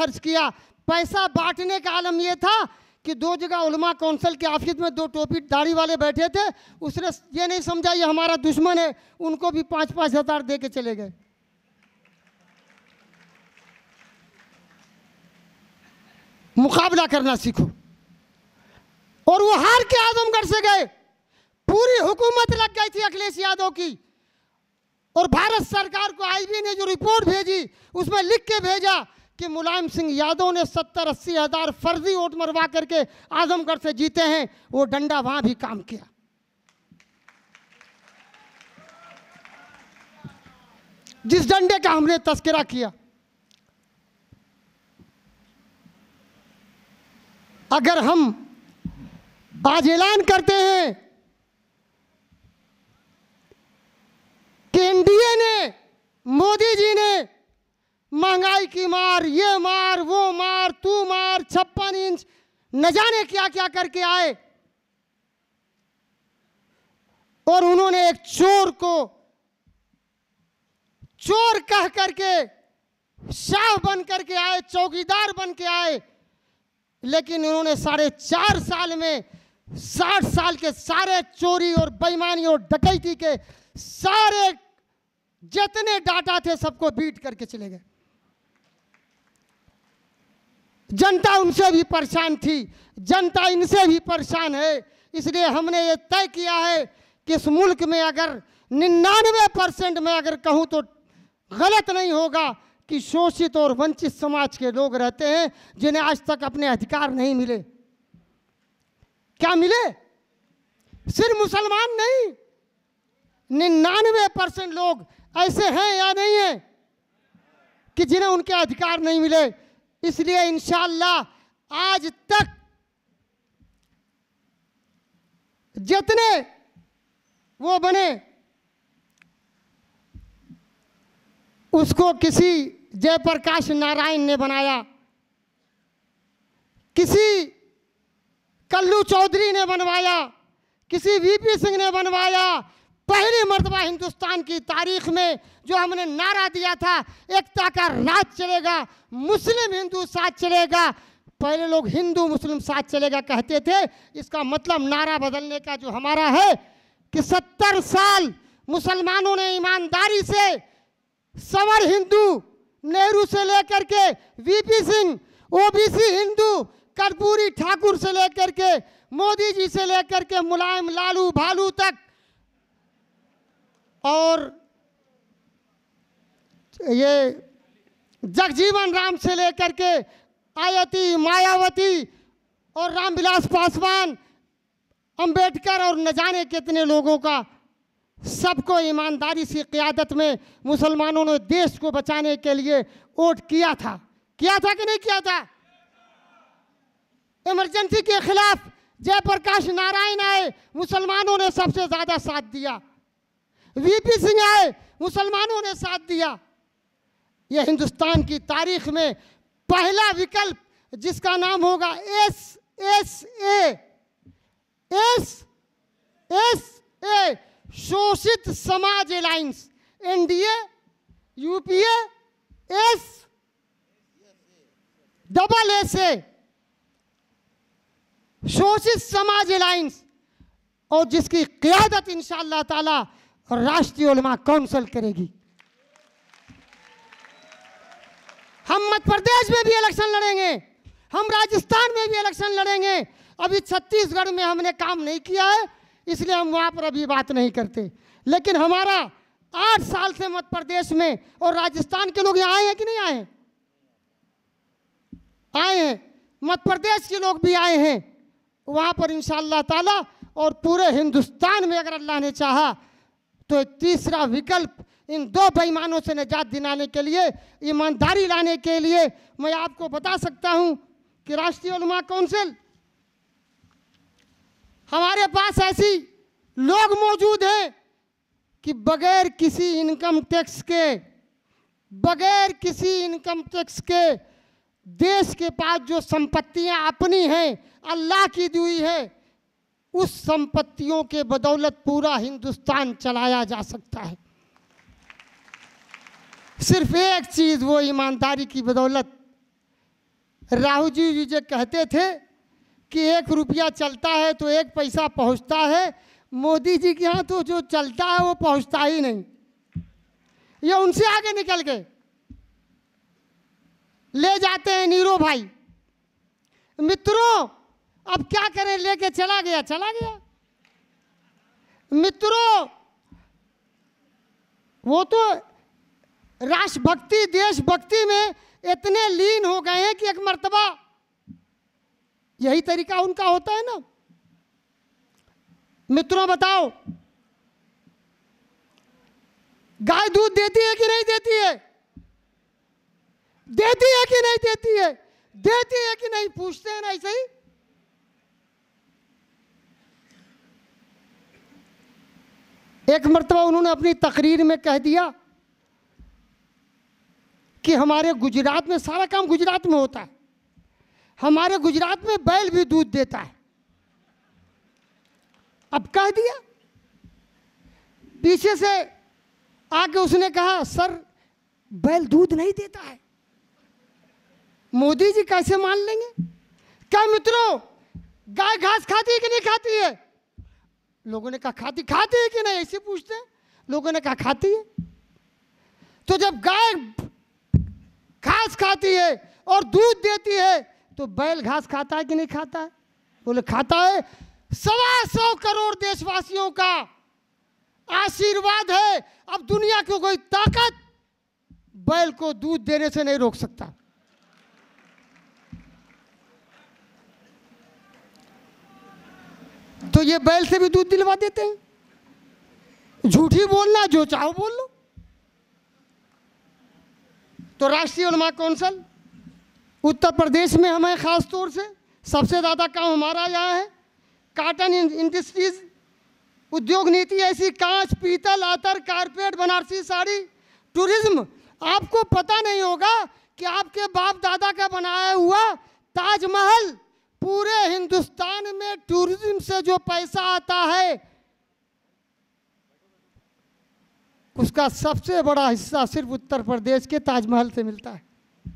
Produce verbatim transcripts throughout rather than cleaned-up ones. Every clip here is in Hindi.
खर्च किया। पैसा बांटने का आलम ये था कि दो जगह उलमा कौंसिल के ऑफिस में दो टोपी दाढ़ी वाले बैठे थे, उसने ये नहीं समझा ये हमारा दुश्मन है, उनको भी पाँच पाँच हज़ार दे के चले गए। मुकाबला करना सीखो। और वो हार के आजमगढ़ से गए, पूरी हुकूमत लग गई थी अखिलेश यादव की, और भारत सरकार को आईबी ने जो रिपोर्ट भेजी उसमें लिख के भेजा कि मुलायम सिंह यादव ने सत्तर अस्सी हजार फर्जी वोट मरवा करके आजमगढ़ से जीते हैं। वो डंडा वहां भी काम किया। जिस डंडे का हमने तस्करा किया, अगर हम आज ऐलान करते हैं कि एनडीए ने, मोदी जी ने महंगाई की मार, ये मार, वो मार, तू मार, छप्पन इंच न जाने क्या क्या करके आए, और उन्होंने एक चोर को चोर कह करके शाह बन करके आए, चौकीदार बन के आए, लेकिन उन्होंने साढ़े चार साल में साठ साल के सारे चोरी और बेईमानी और डकैती के सारे जितने डाटा थे सबको बीट करके चले गए। जनता उनसे भी परेशान थी, जनता इनसे भी परेशान है। इसलिए हमने ये तय किया है कि इस मुल्क में अगर निन्यानवे परसेंट में अगर कहूँ तो गलत नहीं होगा कि शोषित और वंचित समाज के लोग रहते हैं जिन्हें आज तक अपने अधिकार नहीं मिले। क्या मिले? सिर्फ मुसलमान नहीं, निन्यानवे परसेंट लोग ऐसे हैं या नहीं है कि जिन्हें उनके अधिकार नहीं मिले। इसलिए इंशाअल्लाह आज तक जितने वो बने, उसको किसी जयप्रकाश नारायण ने बनाया, किसी कल्लू चौधरी ने बनवाया, किसी वीपी सिंह ने बनवाया। पहली मर्तबा हिंदुस्तान की तारीख में जो हमने नारा दिया था, एकता का राज चलेगा, मुस्लिम हिंदू साथ चलेगा। पहले लोग हिंदू मुस्लिम साथ चलेगा कहते थे, इसका मतलब नारा बदलने का जो हमारा है कि सत्तर साल मुसलमानों ने ईमानदारी से संवर हिंदू, नेहरू से लेकर के वीपी सिंह, ओबीसी हिंदू, कर्पूरी ठाकुर से लेकर के मोदी जी से लेकर के मुलायम लालू भालू तक, और ये जगजीवन राम से लेकर के आयती, मायावती और रामविलास पासवान, अंबेडकर और न जाने कितने लोगों का, सबको ईमानदारी से क़यादत में मुसलमानों ने देश को बचाने के लिए वोट किया था। किया था कि नहीं किया था? इमरजेंसी के खिलाफ जयप्रकाश नारायण आए, मुसलमानों ने सबसे ज़्यादा साथ दिया। वीपी सिंह आए, मुसलमानों ने साथ दिया। यह हिंदुस्तान की तारीख में पहला विकल्प जिसका नाम होगा S S A S S A Shoshit Samaj Alliance, NDA, UPA, S double S A, Shoshit Samaj alliance, और जिसकी क़यादत इंशाअल्लाह ताला राष्ट्रीय उलमा काउंसिल करेगी। हम मध्य प्रदेश में भी इलेक्शन लड़ेंगे, हम राजस्थान में भी इलेक्शन लड़ेंगे। अभी छत्तीसगढ़ में हमने काम नहीं किया है, इसलिए हम वहाँ पर अभी बात नहीं करते। लेकिन हमारा आठ साल से मध्य प्रदेश में और राजस्थान के लोग यहाँ आए हैं कि नहीं आए हैं? आए हैं, मध्य प्रदेश के लोग भी आए हैं। वहाँ पर इंशाअल्लाह ताला और पूरे हिंदुस्तान में अगर अल्लाह ने चाहा तो एक तीसरा विकल्प इन दो बेईमानों से निजात दिलाने के लिए, ईमानदारी लाने के लिए मैं आपको बता सकता हूँ कि राष्ट्रीय उलमा काउंसिल, हमारे पास ऐसी लोग मौजूद हैं कि बगैर किसी इनकम टैक्स के, बगैर किसी इनकम टैक्स के देश के पास जो संपत्तियां अपनी हैं, अल्लाह की दी हुई है, उस संपत्तियों के बदौलत पूरा हिंदुस्तान चलाया जा सकता है। सिर्फ एक चीज़, वो ईमानदारी की बदौलत राहु जी जी जो कहते थे कि एक रुपया चलता है तो एक पैसा पहुंचता है, मोदी जी के यहाँ तो जो चलता है वो पहुंचता ही नहीं, ये उनसे आगे निकल गए। ले जाते हैं नीरो भाई। मित्रों अब क्या करें, लेके चला गया चला गया। मित्रों वो तो राष्ट्रभक्ति देशभक्ति में इतने लीन हो गए हैं कि एक मर्तबा, यही तरीका उनका होता है ना। मित्रों बताओ, गाय दूध देती है कि नहीं देती है? देती है कि नहीं देती है? देती है कि नहीं? पूछते हैं ना ऐसे ही। एक मर्तबा उन्होंने अपनी तकरीर में कह दिया कि हमारे गुजरात में सारा काम गुजरात में होता है, हमारे गुजरात में बैल भी दूध देता है। अब कह दिया, पीछे से आके उसने कहा सर बैल दूध नहीं देता है। मोदी जी कैसे मान लेंगे? क्या मित्रों गाय घास खाती है कि नहीं खाती है? लोगों ने कहा खाती खाती है कि नहीं, ऐसे पूछते हैं। लोगों ने कहा खाती है। तो जब गाय घास खाती है और दूध देती है तो बैल घास खाता है कि नहीं खाता है? बोले खाता है। सवा सौ करोड़ देशवासियों का आशीर्वाद है। अब दुनिया की कोई ताकत बैल को दूध देने से नहीं रोक सकता। तो ये बैल से भी दूध दिलवा देते हैं। झूठी बोलना, जो चाहो बोल लो। तो राष्ट्रीय उलमा कौंसिल उत्तर प्रदेश में हमें खास तौर से सबसे ज़्यादा काम हमारा यहाँ है। कॉटन इंडस्ट्रीज उद्योग नीति ऐसी, कांच पीतल अतर कारपेट बनारसी साड़ी टूरिज्म। आपको पता नहीं होगा कि आपके बाप दादा का बनाया हुआ ताजमहल, पूरे हिंदुस्तान में टूरिज्म से जो पैसा आता है उसका सबसे बड़ा हिस्सा सिर्फ उत्तर प्रदेश के ताजमहल से मिलता है।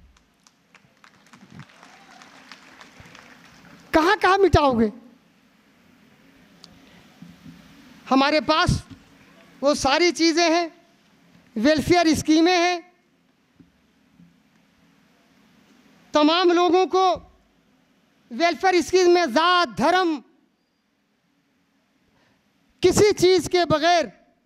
कहां कहां मिटाओगे? हमारे पास वो सारी चीजें हैं, वेलफेयर स्कीमें हैं, तमाम लोगों को वेलफेयर स्कीम में जात धर्म किसी चीज के बगैर,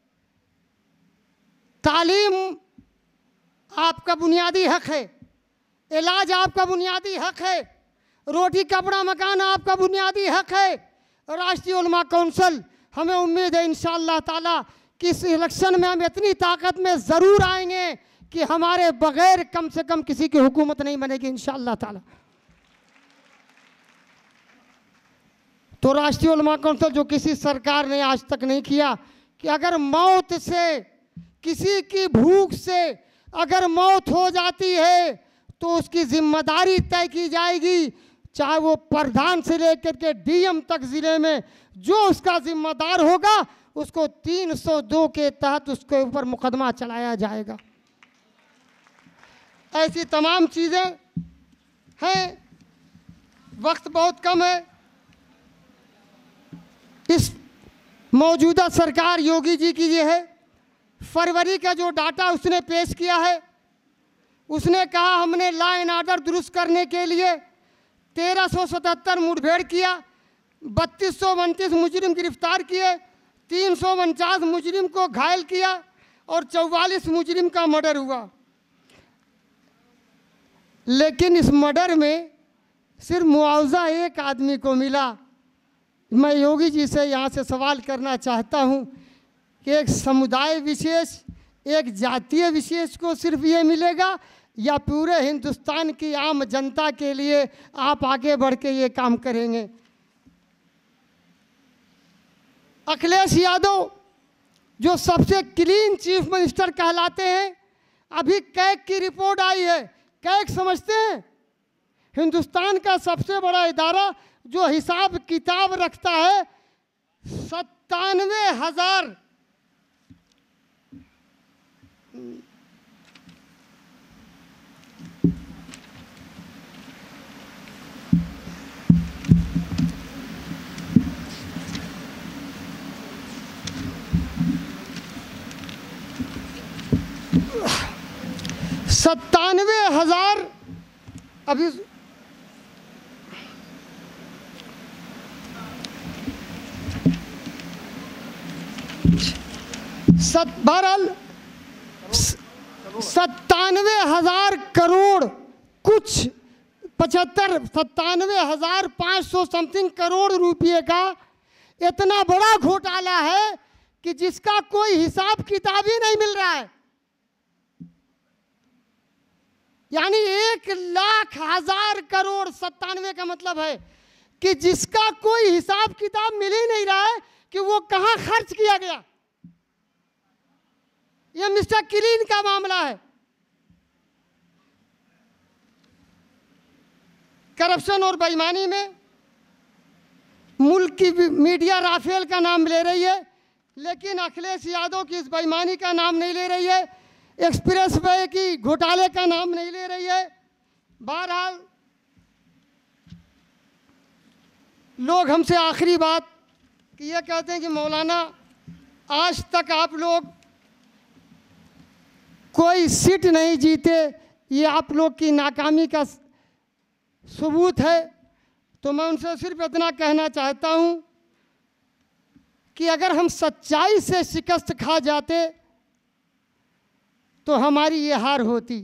तालीम आपका बुनियादी हक है, इलाज आपका बुनियादी हक है, रोटी कपड़ा मकान आपका बुनियादी हक है। राष्ट्रीय उलमा कौंसिल, हमें उम्मीद है इंशाअल्लाह ताला कि इस इलेक्शन में हम इतनी ताकत में ज़रूर आएंगे कि हमारे बगैर कम से कम किसी की हुकूमत नहीं बनेगी इंशाअल्लाह ताला। तो राष्ट्रीय उलमा कौंसिल जो किसी सरकार ने आज तक नहीं किया कि अगर मौत से, किसी की भूख से अगर मौत हो जाती है तो उसकी जिम्मेदारी तय की जाएगी, चाहे वो प्रधान से लेकर के डीएम तक जिले में जो उसका जिम्मेदार होगा उसको तीन सौ दो के तहत उसके ऊपर मुकदमा चलाया जाएगा। ऐसी तमाम चीज़ें हैं। वक्त बहुत कम है। इस मौजूदा सरकार योगी जी की ये है, फरवरी का जो डाटा उसने पेश किया है, उसने कहा हमने लॉ एंड ऑर्डर दुरुस्त करने के लिए तेरह सौ सतहत्तर मुठभेड़ किया, बत्तीस सौ उनतीस मुजरिम गिरफ्तार किए, तीन सौ उनचास मुजरिम को घायल किया और चौवालीस मुजरिम का मर्डर हुआ। लेकिन इस मर्डर में सिर्फ मुआवजा एक आदमी को मिला। मैं योगी जी से यहाँ से सवाल करना चाहता हूँ कि एक समुदाय विशेष, एक जातीय विशेष को सिर्फ ये मिलेगा या पूरे हिंदुस्तान की आम जनता के लिए आप आगे बढ़ के ये काम करेंगे? अखिलेश यादव जो सबसे क्लीन चीफ मिनिस्टर कहलाते हैं, अभी कैग की रिपोर्ट आई है। कैग समझते हैं? हिंदुस्तान का सबसे बड़ा इदारा जो हिसाब किताब रखता है। सत्तानवे हजार हजार अभी सत बहरहाल सत्तानवे हजार करोड़ कुछ पचहत्तर सत्तानवे हजार पाँच सौ समथिंग करोड़ रुपये का इतना बड़ा घोटाला है कि जिसका कोई हिसाब किताब ही नहीं मिल रहा है। यानी एक लाख हजार करोड़ सत्तानवे का मतलब है कि जिसका कोई हिसाब किताब मिल ही नहीं रहा है कि वो कहां खर्च किया गया। यह मिस्टर क्लीन का मामला है। करप्शन और बेईमानी में मुल्क की मीडिया राफेल का नाम ले रही है, लेकिन अखिलेश यादव की इस बेईमानी का नाम नहीं ले रही है, एक्सप्रेस वे की घोटाले का नाम नहीं ले रही है। बहरहाल लोग हमसे आखिरी बात कि ये कहते हैं कि मौलाना आज तक आप लोग कोई सीट नहीं जीते, ये आप लोग की नाकामी का सबूत है। तो मैं उनसे सिर्फ इतना कहना चाहता हूँ कि अगर हम सच्चाई से शिकस्त खा जाते तो हमारी ये हार होती।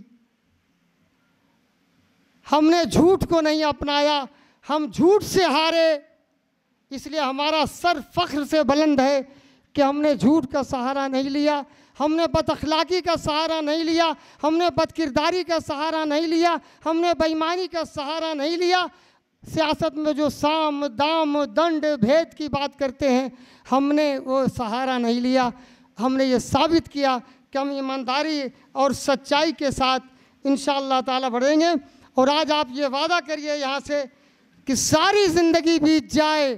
हमने झूठ को नहीं अपनाया, हम झूठ से हारे, इसलिए हमारा सर फख्र से बुलंद है कि हमने झूठ का सहारा नहीं लिया, हमने बदअखलाकी का सहारा नहीं लिया, हमने बदकिरदारी का सहारा नहीं लिया, हमने बेईमानी का सहारा नहीं लिया। सियासत में जो साम दाम दंड भेद की बात करते हैं, हमने वो सहारा नहीं लिया। हमने ये साबित किया कि हम ईमानदारी और सच्चाई के साथ इंशाअल्लाह ताला बढ़ेंगे। और आज आप ये वादा करिए यहाँ से कि सारी ज़िंदगी बीत जाए,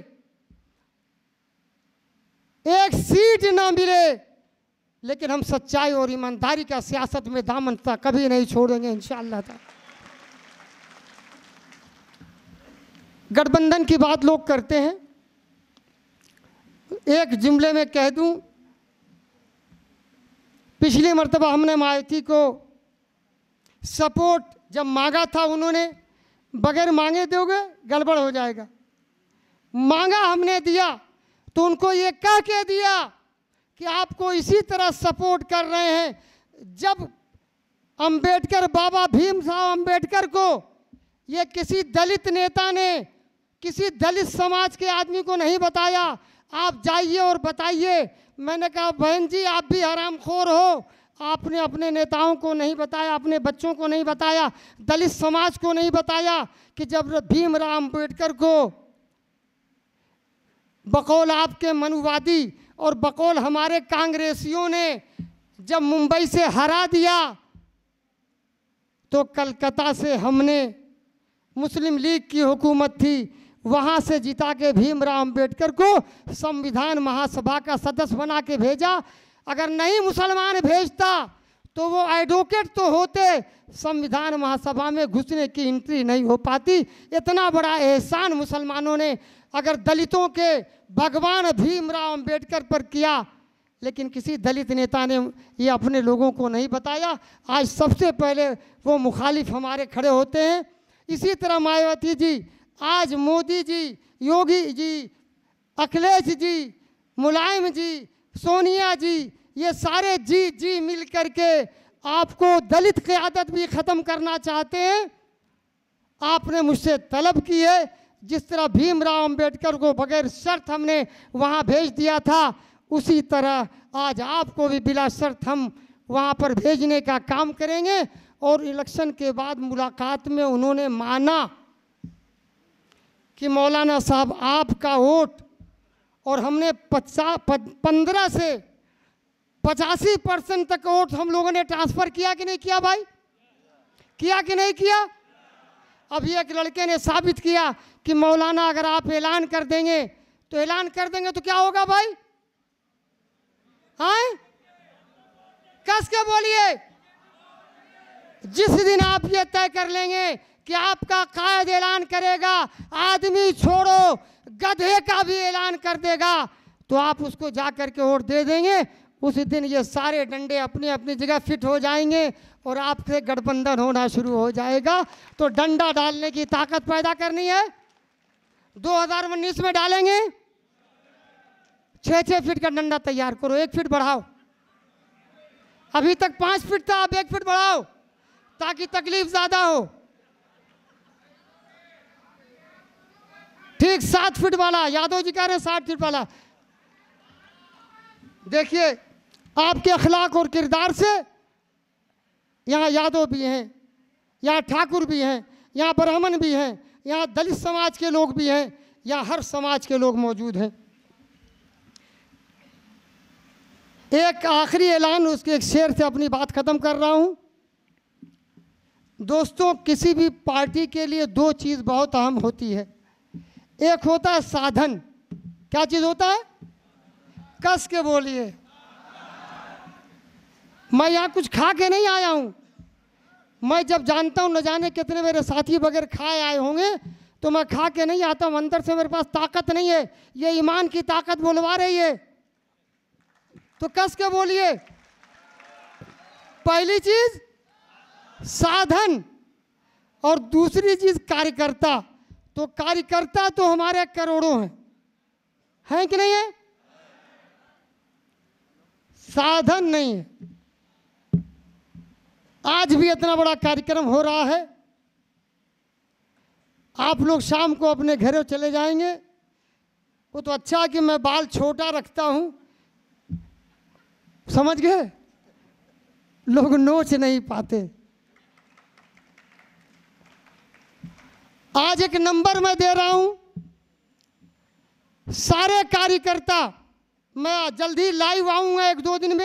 एक सीट ना मिले, लेकिन हम सच्चाई और ईमानदारी का सियासत में दामन तक कभी नहीं छोड़ेंगे इंशाअल्लाह ताला। गठबंधन की बात लोग करते हैं, एक जुमले में कह दूं, पिछली मर्तबा हमने मायावती को सपोर्ट जब मांगा था, उन्होंने बगैर मांगे दोगे गड़बड़ हो जाएगा, मांगा हमने दिया तो उनको ये कह के दिया कि आपको इसी तरह सपोर्ट कर रहे हैं। जब अंबेडकर बाबा भीमराव अंबेडकर को ये किसी दलित नेता ने किसी दलित समाज के आदमी को नहीं बताया, आप जाइए और बताइए। मैंने कहा बहन जी आप भी हरामखोर हो, आपने अपने नेताओं को नहीं बताया, अपने बच्चों को नहीं बताया, दलित समाज को नहीं बताया कि जब भीमराव अंबेडकर को बकौल आपके मनुवादी और बकौल हमारे कांग्रेसियों ने जब मुंबई से हरा दिया तो कलकत्ता से हमने, मुस्लिम लीग की हुकूमत थी, वहाँ से जिता के भीमराव अंबेडकर को संविधान महासभा का सदस्य बना के भेजा। अगर नहीं मुसलमान भेजता तो वो एडवोकेट तो होते, संविधान महासभा में घुसने की एंट्री नहीं हो पाती। इतना बड़ा एहसान मुसलमानों ने अगर दलितों के भगवान भीमराव अंबेडकर पर किया, लेकिन किसी दलित नेता ने ये अपने लोगों को नहीं बताया। आज सबसे पहले वो मुखालिफ हमारे खड़े होते हैं। इसी तरह मायावती जी, आज मोदी जी, योगी जी, अखिलेश जी, मुलायम जी, सोनिया जी, ये सारे जी जी मिल कर के आपको दलित क़यादत भी ख़त्म करना चाहते हैं। आपने मुझसे तलब की है, जिस तरह भीमराव अंबेडकर को बगैर शर्त हमने वहाँ भेज दिया था, उसी तरह आज आपको भी बिला शर्त हम वहाँ पर भेजने का काम करेंगे। और इलेक्शन के बाद मुलाकात में उन्होंने माना कि मौलाना साहब आपका वोट, और हमने पचास पंद्रह से पचासी परसेंट तक वोट हम लोगों ने ट्रांसफ़र किया कि नहीं किया भाई? किया कि नहीं किया? अभी एक लड़के ने साबित किया कि मौलाना अगर आप ऐलान कर देंगे तो ऐलान कर देंगे तो क्या होगा भाई? हाँ, कस के बोलिए। जिस दिन आप ये तय कर लेंगे कि आपका कायद ऐलान करेगा, आदमी छोड़ो गधे का भी ऐलान कर देगा, तो आप उसको जा कर के वोट दे देंगे। उस दिन ये सारे डंडे अपनी अपनी जगह फिट हो जाएंगे और आपसे गठबंधन होना शुरू हो जाएगा। तो डंडा डालने की ताकत पैदा करनी है। दो हज़ार उन्नीस में डालेंगे। छः छः फीट का डंडा तैयार करो, एक फीट बढ़ाओ। अभी तक पाँच फीट था, अब एक फीट बढ़ाओ ताकि तकलीफ ज़्यादा हो। ठीक सात फीट वाला, यादव जी कह रहे हैं सात फीट वाला। देखिए आपके अखलाक और किरदार से यहाँ यादव भी हैं, यहाँ ठाकुर भी हैं, यहाँ ब्राह्मण भी हैं, यहाँ दलित समाज के लोग भी हैं, यहाँ हर समाज के लोग मौजूद हैं। एक आखिरी ऐलान, उसके एक शेर से अपनी बात ख़त्म कर रहा हूँ। दोस्तों, किसी भी पार्टी के लिए दो चीज़ बहुत अहम होती है। एक होता है साधन। क्या चीज़ होता है? कस के बोलिए। मैं यहाँ कुछ खा के नहीं आया हूँ। मैं जब जानता हूँ न जाने कितने मेरे साथी बगैर खाए आए होंगे, तो मैं खा के नहीं आता हूँ। अंदर से मेरे पास ताकत नहीं है, ये ईमान की ताकत बुलवा रही है। तो कस के बोलिए। पहली चीज साधन और दूसरी चीज कार्यकर्ता। तो कार्यकर्ता तो हमारे करोड़ों हैं, हैं कि नहीं है? साधन नहीं है। आज भी इतना बड़ा कार्यक्रम हो रहा है, आप लोग शाम को अपने घरों चले जाएंगे। वो तो अच्छा है कि मैं बाल छोटा रखता हूं, समझ गए? लोग नोच नहीं पाते। आज एक नंबर मैं दे रहा हूं, सारे कार्यकर्ता, मैं जल्दी लाइव आऊंगा एक दो दिन में।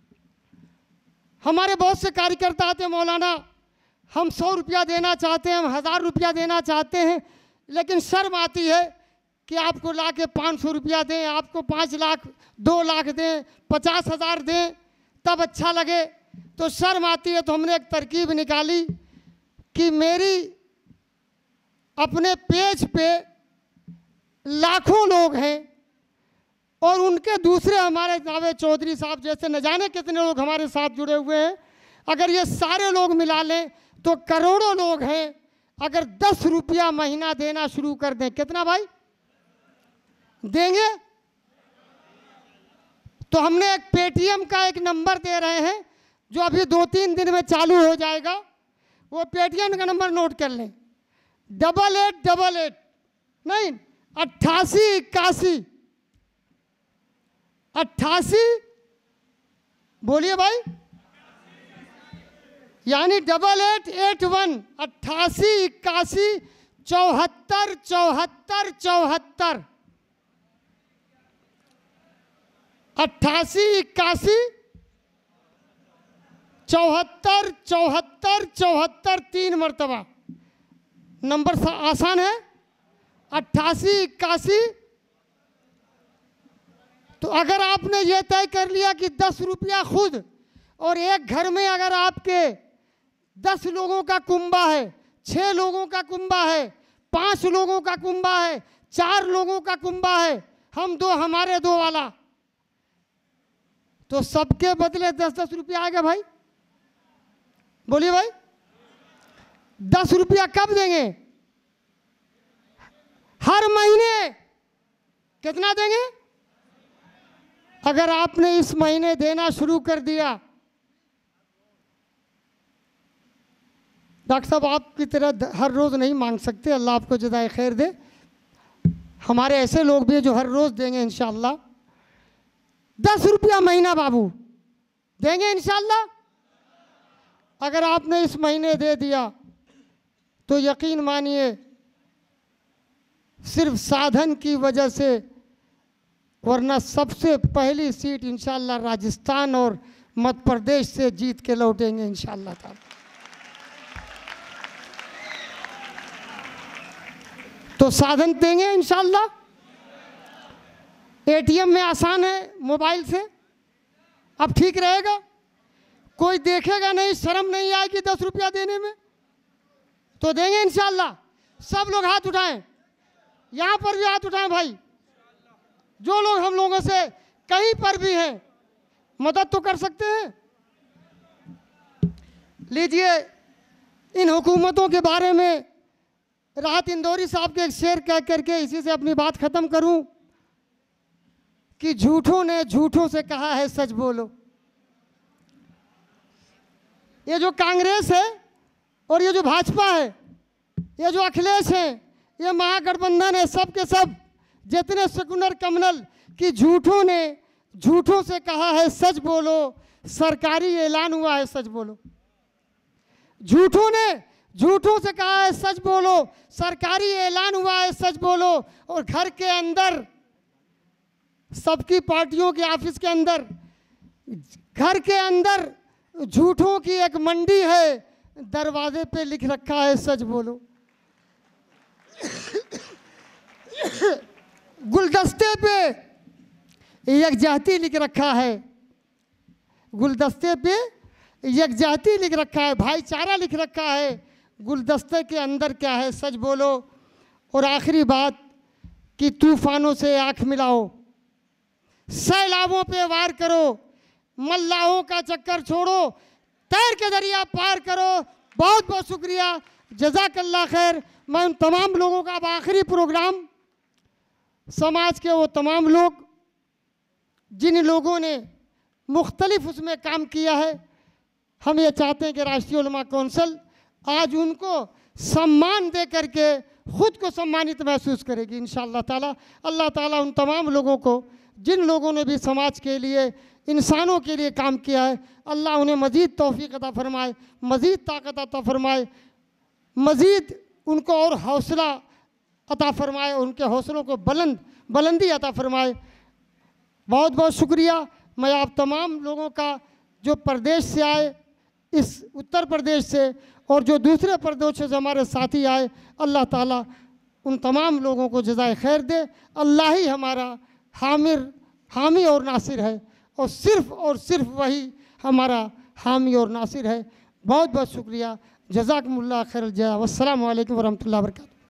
हमारे बहुत से कार्यकर्ता आते हैं, मौलाना हम सौ रुपया देना चाहते हैं, हम हज़ार रुपया देना चाहते हैं, लेकिन शर्म आती है कि आपको ला के पाँच सौ रुपया दें, आपको पाँच लाख दो लाख दें, पचास हज़ार दें, तब अच्छा लगे। तो शर्म आती है। तो हमने एक तरकीब निकाली कि मेरी अपने पेज पे लाखों लोग हैं और उनके दूसरे हमारे जावेद चौधरी साहब जैसे न जाने कितने लोग हमारे साथ जुड़े हुए हैं। अगर ये सारे लोग मिला लें तो करोड़ों लोग हैं। अगर दस रुपया महीना देना शुरू कर दें, कितना भाई देंगे? तो हमने एक पेटीएम का एक नंबर दे रहे हैं जो अभी दो तीन दिन में चालू हो जाएगा। वो पेटीएम का नंबर नोट कर लें, डबल एट डबल एट नहीं अट्ठासी इक्यासी अट्ठासी, बोलिए भाई, यानी डबल एट एट वन अट्ठासी इक्यासी चौहत्तर चौहत्तर चौहत्तर अट्ठासी इक्यासी चौहत्तर चौहत्तर चौहत्तर तीन मरतबा। नंबर आसान है, अट्ठासी इक्यासी। तो अगर आपने ये तय कर लिया कि दस रुपया खुद, और एक घर में अगर आपके दस लोगों का कुंबा है, छः लोगों का कुंबा है, पांच लोगों का कुंबा है, चार लोगों का कुंबा है, हम दो हमारे दो वाला, तो सबके बदले दस दस रुपया आएगा भाई। बोलिए भाई, दस रुपया कब देंगे? हर महीने। कितना देंगे? अगर आपने इस महीने देना शुरू कर दिया, डॉक्टर साहब आपकी तरह हर रोज़ नहीं मांग सकते, अल्लाह आपको जज़ाए खैर दे। हमारे ऐसे लोग भी हैं जो हर रोज़ देंगे इंशाअल्लाह। दस रुपया महीना बाबू देंगे इंशाअल्लाह। अगर आपने इस महीने दे दिया तो यकीन मानिए सिर्फ साधन की वजह से, वरना सबसे पहली सीट इंशाअल्लाह राजस्थान और मध्य प्रदेश से जीत के लौटेंगे इंशाअल्लाह ताला। तो साधन देंगे इंशाअल्लाह। एटीएम में आसान है, मोबाइल से अब ठीक रहेगा, कोई देखेगा नहीं, शर्म नहीं आएगी दस रुपया देने में, तो देंगे इंशाअल्लाह। सब लोग हाथ उठाएं, यहाँ पर भी हाथ उठाएं भाई। जो लोग हम लोगों से कहीं पर भी हैं, मदद तो कर सकते हैं। लीजिए, इन हुकूमतों के बारे में राहत इंदौरी साहब के एक शेर कह करके इसी से अपनी बात ख़त्म करूं कि झूठों ने झूठों से कहा है सच बोलो। ये जो कांग्रेस है और ये जो भाजपा है, ये जो अखिलेश है, ये महागठबंधन है, सब के सब जितने सेकुलर कम्युनल कि झूठों ने झूठों से कहा है सच बोलो, सरकारी ऐलान हुआ है सच बोलो। झूठों ने झूठों से कहा है सच बोलो, सरकारी ऐलान हुआ है सच बोलो। और घर के अंदर, सबकी पार्टियों के ऑफिस के अंदर, घर के अंदर झूठों की एक मंडी है, दरवाजे पे लिख रखा है सच बोलो। गुलदस्ते पे यकजहती लिख रखा है, गुलदस्ते पे यकजहती लिख रखा है, भाईचारा लिख रखा है। गुलदस्ते के अंदर क्या है सच बोलो। और आखिरी बात कि तूफानों से आंख मिलाओ, सैलाबों पे वार करो, मल्लाहों का चक्कर छोड़ो, तैर के दरिया पार करो। बहुत बहुत शुक्रिया, जज़ाकल्लाह खैर। मैं उन तमाम लोगों का अब आखिरी प्रोग्राम, समाज के वो तमाम लोग जिन लोगों ने मुख्तलिफ उसमें काम किया है, हम ये चाहते हैं कि राष्ट्रीय उलमा कौंसिल आज उनको सम्मान दे करके ख़ुद को सम्मानित महसूस करेगी इंशाअल्लाह ताला। अल्लाह ताला उन तमाम लोगों को जिन लोगों ने भी समाज के लिए, इंसानों के लिए काम किया है, अल्लाह उन्हें मज़ीद तौफ़ीक़ अता फ़रमाए, मज़ीद ताकत अता फ़रमाए, मज़ीद उनको और हौसला अता फ़रमाए, उनके हौसलों को बुलंद बुलंदी अता फ़रमाए। बहुत बहुत शुक्रिया। मैं आप तमाम लोगों का जो प्रदेश से आए, इस उत्तर प्रदेश से और जो दूसरे प्रदेशों से हमारे साथी आए, अल्लाह ताला उन तमाम लोगों को जज़ाए खैर दे। अल्लाह ही हमारा हामिर हामी और नासिर है, और सिर्फ़ और सिर्फ वही हमारा हामी और नासिर है। बहुत बहुत शुक्रिया। जज़ाकुमुल्लाह खैरल जज़ा। वस्सलामु अलैकुम वरहमतुल्लाहि वबरकातुहू।